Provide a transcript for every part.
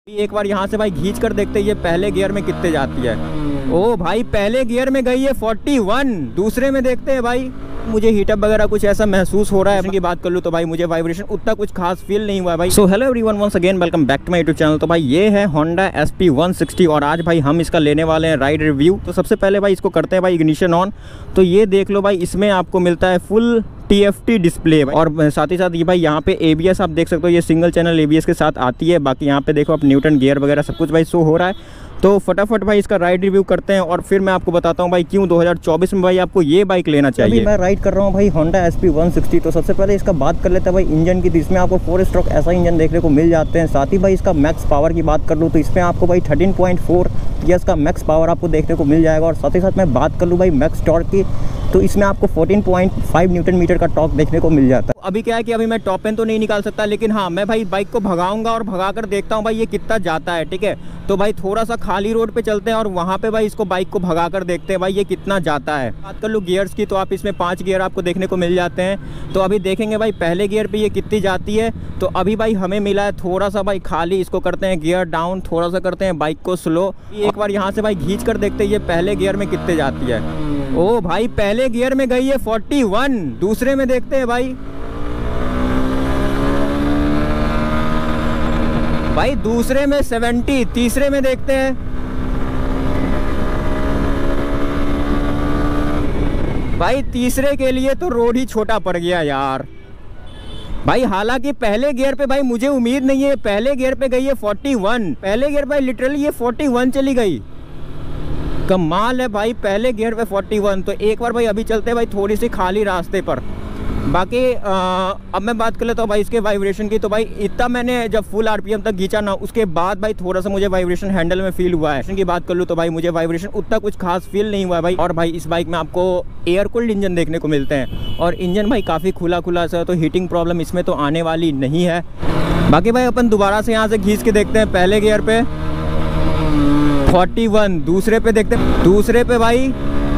एक बार यहाँ से भाई खींच कर देखते ये पहले गियर में कितने जाती है। ओ भाई पहले गियर में गई है 41, दूसरे में देखते हैं भाई। मुझे हीटअप वगैरह कुछ ऐसा महसूस हो रहा है। की बात कर लूँ तो भाई मुझे वाइब्रेशन उतना कुछ खास फील नहीं हुआ है भाई। So hello everyone, once again welcome back to my YouTube channel. तो भाई ये है Honda SP160 और आज भाई हम इसका लेने वाले हैं राइड रिव्यू। तो सबसे पहले भाई इसको करते हैं भाई इग्निशन ऑन। तो ये देख लो भाई, इसमें आपको मिलता है फुल TFT डिस्प्ले और साथ ही साथ ये भाई यहाँ पे ABS आप देख सकते हो, ये सिंगल चैनल ABS के साथ आती है। बाकी यहाँ पे देखो आप न्यूटन गियर वगैरह सब कुछ भाई शो हो रहा है। तो फटाफट भाई इसका राइड रिव्यू करते हैं और फिर मैं आपको बताता हूँ भाई क्यों 2024 में भाई आपको ये बाइक लेना चाहिए। अभी मैं राइड कर रहा हूँ भाई Honda SP160। तो सबसे पहले इसका बात कर लेते हैं भाई इंजन की। तो इसमें आपको 4 स्ट्रोक ऐसा इंजन देखने को मिल जाते हैं। साथ ही भाई इसका मैक्स पावर की बात कर लूँ तो इसमें आपको भाई 13.4 PS का मैक्स पावर आपको देखने को मिल जाएगा। और साथ ही साथ मैं बात कर लूँ भाई मैक्स टॉर्क की, तो इसमें आपको 14.5 न्यूटन मीटर का टॉर्क देखने को मिल जाता है। अभी क्या है कि अभी मैं टॉप एंड तो नहीं निकाल सकता, लेकिन हाँ मैं भाई बाइक को भगाऊंगा और भगा कर देखता हूँ भाई ये कितना जाता है। ठीक है, तो भाई थोड़ा सा खाली रोड पे चलते हैं और वहाँ पे भाई इसको बाइक को भगा कर देखते हैं भाई ये कितना जाता है। बात कर लूँ गियर्स की, तो आप इसमें 5 गियर आपको देखने को मिल जाते हैं। तो अभी देखेंगे भाई पहले गियर पे ये कितनी जाती है। तो अभी भाई हमें मिला है थोड़ा सा भाई खाली, इसको करते हैं गियर डाउन, थोड़ा सा करते हैं बाइक को स्लो। एक बार यहाँ से भाई खींच कर देखते हैं ये पहले गियर में कितने जाती है। ओ भाई पहले गियर में गई है 41, दूसरे में देखते हैं भाई दूसरे में 70, तीसरे में देखते हैं भाई। तीसरे के लिए तो रोड ही छोटा पड़ गया यार भाई। हालांकि पहले गियर पे भाई मुझे उम्मीद नहीं है, पहले गियर पे गई है 41, पहले गियर भाई लिटरली ये 41 चली गई। कमाल है भाई, पहले गियर पे 41। तो एक बार भाई अभी चलते हैं भाई थोड़ी सी खाली रास्ते पर। बाकी अब मैं बात कर लेता हूँ भाई इसके वाइब्रेशन की। तो भाई इतना मैंने जब फुल RPM तक खींचा ना, उसके बाद भाई थोड़ा सा मुझे वाइब्रेशन हैंडल में फील हुआ है। की बात कर लूँ तो भाई मुझे वाइब्रेशन उतना कुछ खास फील नहीं हुआ है भाई। और भाई इस बाइक में आपको एयर कूल्ड इंजन देखने को मिलते हैं और इंजन भाई काफ़ी खुला खुला सा, तो हीटिंग प्रॉब्लम इसमें तो आने वाली नहीं है। बाकी भाई अपन दोबारा से यहाँ से खींच के देखते हैं पहले गियर पे 41, दूसरे पे देखते हैं, दूसरे पे भाई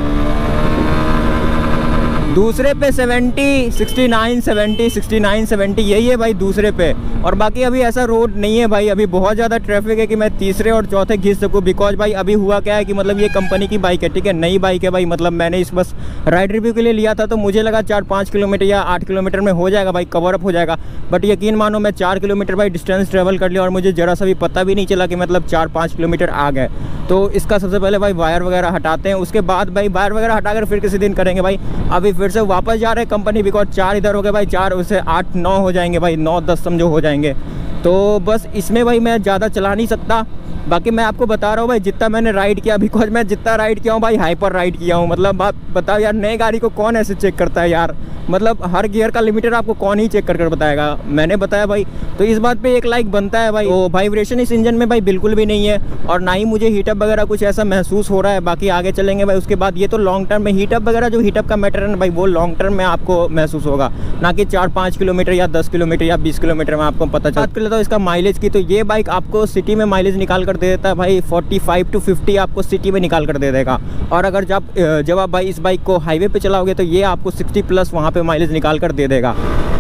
दूसरे पे 70, 69, 70, 69, 70 यही है भाई दूसरे पे। और बाकी अभी ऐसा रोड नहीं है भाई, अभी बहुत ज़्यादा ट्रैफिक है कि मैं तीसरे और चौथे खींच सकूँ। बिकॉज भाई अभी हुआ क्या है कि मतलब ये कंपनी की बाइक है, ठीक है, नई बाइक है भाई। मतलब मैंने इस बस राइड रिव्यू के लिए लिया था, तो मुझे लगा 4-5 किलोमीटर या 8 किलोमीटर में हो जाएगा भाई, कवर अप हो जाएगा। बट यकीन मानो मैं 4 किलोमीटर भाई डिस्टेंस ट्रेवल कर लिया और मुझे ज़रा सा भी पता भी नहीं चला कि मतलब 4-5 किलोमीटर आ गए। तो इसका सबसे पहले भाई वायर वगैरह हटाते हैं, उसके बाद भाई वायर वगैरह हटाकर फिर किसी दिन करेंगे भाई। अभी फिर से वापस जा रहे हैं कंपनी, बिकॉज 4 इधर हो गए भाई, 4 उससे 8-9 हो जाएंगे भाई, 9-10 समझो हो जाएंगे। तो बस इसमें भाई मैं ज़्यादा चला नहीं सकता। बाकी मैं आपको बता रहा हूँ भाई जितना मैंने राइड किया, बिकॉज मैं जितना राइड किया हूँ भाई हाइपर राइड किया हूँ। मतलब आप बताओ यार, नई गाड़ी को कौन ऐसे चेक करता है यार। मतलब हर गियर का लिमिटर आपको कौन ही चेक कर बताएगा, मैंने बताया भाई। तो इस बात पे एक लाइक बनता है भाई। तो वाइब्रेशन इस इंजन में भाई बिल्कुल भी नहीं है और ना ही मुझे हीटअप वगैरह कुछ ऐसा महसूस हो रहा है। बाकी आगे चलेंगे भाई उसके बाद, ये तो लॉन्ग टर्म में हीटअप वगैरह, जो हीटअप का मैटर है ना भाई, वो लॉन्ग टर्म में आपको महसूस होगा, ना कि 4-5 किलोमीटर या 10 किलोमीटर या 20 किलोमीटर में आपको पता चल। बात कर लेता हूँ इसका माइलेज की, तो ये बाइक आपको सिटी में माइलेज निकाल कर दे देता है भाई 45 to 50 आपको सिटी में निकाल कर दे देगा। और अगर जब आप भाई इस बाइक को हाईवे पे चलाओगे तो ये आपको 60+ वहाँ पे माइलेज निकाल कर दे देगा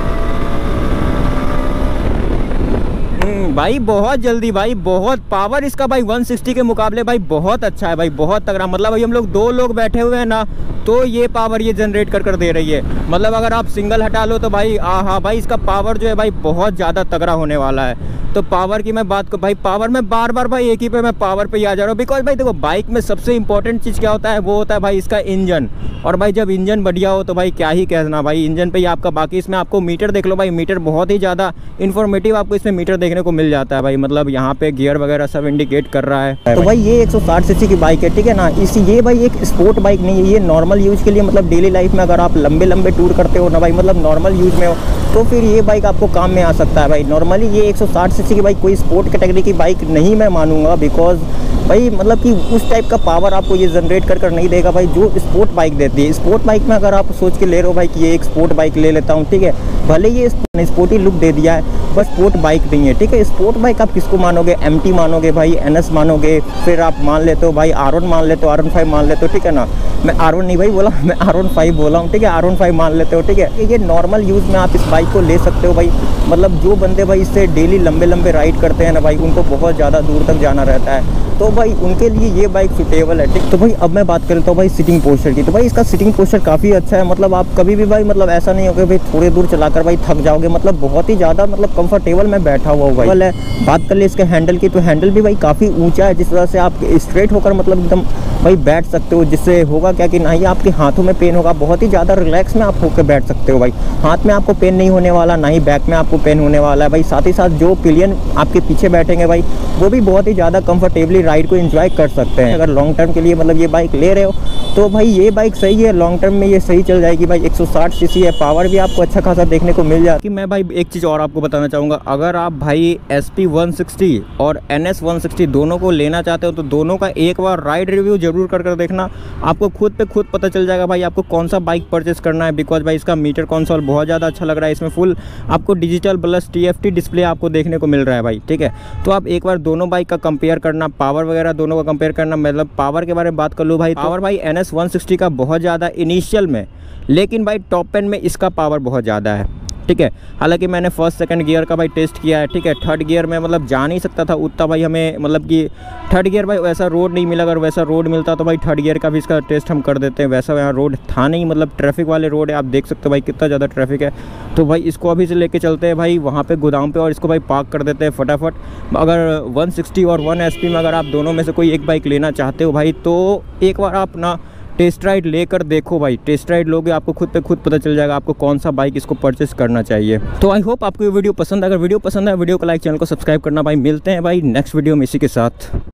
भाई। बहुत जल्दी भाई, बहुत पावर इसका भाई 160 के मुकाबले भाई बहुत अच्छा है भाई, बहुत तगड़ा। मतलब भाई हम लोग 2 लोग बैठे हुए हैं ना, तो ये पावर ये जनरेट कर दे रही है। मतलब अगर आप सिंगल हटा लो तो भाई हाँ भाई इसका पावर जो है भाई बहुत ज़्यादा तगड़ा होने वाला है। तो पावर की मैं बात कर भाई, पावर में बार बार भाई एक ही पे मैं पावर पे ही आ जा रहा हूँ। बिकॉज भाई देखो बाइक में सबसे इंपॉर्टेंट चीज़ क्या होता है, वो होता है भाई इसका इंजन। और भाई जब इंजन बढ़िया हो तो भाई क्या ही कहना भाई, इंजन पे ही आपका। बाकी इसमें आपको मीटर देख लो भाई, मीटर बहुत ही ज़्यादा इन्फॉर्मेटिव आपको इसमें मीटर देखने को मिल जाता है भाई। मतलब यहाँ पे गियर वगैरह सब इंडिकेट कर रहा है। तो भाई ये 160 सीसी की बाइक है, ठीक है ना। ये भाई एक स्पोर्ट बाइक नहीं है, ये नॉर्मल यूज़ के लिए, मतलब डेली लाइफ में अगर आप लंबे टूर करते हो ना भाई, मतलब नॉर्मल यूज़ में हो, तो फिर ये बाइक आपको काम में आ सकता है भाई। नॉर्मली ये 160 सीसी की बाइक कोई स्पोर्ट कैटेगरी की बाइक नहीं मैं मानूंगा, बिकॉज भाई मतलब कि उस टाइप का पावर आपको ये जनरेट कर नहीं देगा भाई जो स्पोर्ट बाइक देती है। स्पोर्ट बाइक में अगर आप सोच के ले रहे हो भाई कि ये एक स्पोर्ट बाइक ले लेता हूँ, ठीक है, भले ये स्पोर्टी लुक दे दिया है, बस स्पोर्ट बाइक नहीं है, ठीक है। स्पोर्ट बाइक आप किसको मानोगे? MT मानोगे भाई, NS मानोगे, फिर आप मान लेते हो भाई R1 मान लेते हो, R15 मान लेते हो, ठीक है ना। मैं R1 नहीं भाई बोला, मैं R15 बोला हूँ, ठीक है, R15 मान लेते हो, ठीक है। ये नॉर्मल यूज़ में आप इस बाइक को ले सकते हो भाई। मतलब जो बंदे भाई इससे डेली लंबे लंबे राइड करते हैं ना भाई, उनको बहुत ज़्यादा दूर तक जाना रहता है, तो भाई उनके लिए ये बाइक सुटेबल है, ठीक। तो भाई अब मैं बात करता हूँ भाई सीटिंग पोस्चर की। तो भाई इसका सीटिंग पोस्चर काफ़ी अच्छा है। मतलब आप कभी भी भाई मतलब ऐसा नहीं होगा भाई थोड़ी दूर चलाकर भाई थक जाओगे, मतलब बहुत ही ज़्यादा मतलब कंफर्टेबल मैं बैठा हुआ हूँ भाई। बात कर ले इसके हैंडल की, तो हैंडल भी भाई काफ़ी ऊंचा है, जिस वजह से आप स्ट्रेट होकर मतलब एकदम भाई बैठ सकते हो, जिससे होगा क्या कि ना ही आपके हाथों में पेन होगा, बहुत ही ज़्यादा रिलैक्स में आप होकर बैठ सकते हो भाई। हाथ में आपको पेन नहीं होने वाला, ना ही बैक में आपको पेन होने वाला है भाई। साथ ही साथ जो पिलियन आपके पीछे बैठेंगे भाई, वो भी बहुत ही ज़्यादा कंफर्टेबली राइड को एंजॉय कर सकते हैं। अगर लॉन्ग टर्म के लिए मतलब ये बाइक ले रहे हो तो भाई ये बाइक सही है, लॉन्ग टर्म में ये सही चल जाएगी भाई। 160 सीसी है, पावर भी आपको अच्छा खासा देखने को मिल जाती है। मैं भाई एक चीज़ और आपको बताना चाहूँगा, अगर आप भाई SP 160 और NS 160 दोनों को लेना चाहते हो तो दोनों का एक बार राइड रिव्यू जरूर कर देखना, आपको खुद पे खुद पता चल जाएगा भाई आपको कौन सा बाइक परचेस करना है। बिकॉज भाई इसका मीटर कंसोल बहुत ज़्यादा अच्छा लग रहा है, इसमें फुल आपको डिजिटल प्लस TFT डिस्प्ले आपको देखने को मिल रहा है भाई, ठीक है। तो आप एक बार दोनों बाइक का कंपेयर करना, पावर वगैरह दोनों का कंपेयर करना। मतलब पावर के बारे में बात कर लूँ भाई, पावर भाई NS 160 का बहुत ज़्यादा इनिशियल में, लेकिन भाई टॉप एंड में इसका पावर बहुत ज़्यादा है, ठीक है। हालांकि मैंने फर्स्ट सेकंड गियर का भाई टेस्ट किया है, ठीक है। थर्ड गियर में मतलब जा नहीं सकता था उतना भाई हमें, मतलब कि थर्ड गियर भाई वैसा रोड नहीं मिला। अगर वैसा रोड मिलता तो भाई थर्ड गियर का भी इसका टेस्ट हम कर देते हैं। वैसा यहाँ रोड था नहीं, मतलब ट्रैफिक वाले रोड है, आप देख सकते हो भाई कितना ज़्यादा ट्रैफिक है। तो भाई इसको अभी से लेके चलते हैं भाई वहाँ पे गोदाम पे और इसको भाई पार्क कर देते हैं फटाफट। अगर 160 और 1 SP में अगर आप दोनों में से कोई एक बाइक लेना चाहते हो भाई, तो एक बार आप ना टेस्ट राइड लेकर देखो भाई। टेस्ट राइड लोगे आपको खुद पे खुद पता चल जाएगा आपको कौन सा बाइक इसको परचेस करना चाहिए। तो आई होप आपको ये वीडियो पसंद है। अगर वीडियो पसंद है वीडियो को लाइक, चैनल को सब्सक्राइब करना भाई। मिलते हैं भाई नेक्स्ट वीडियो में इसी के साथ।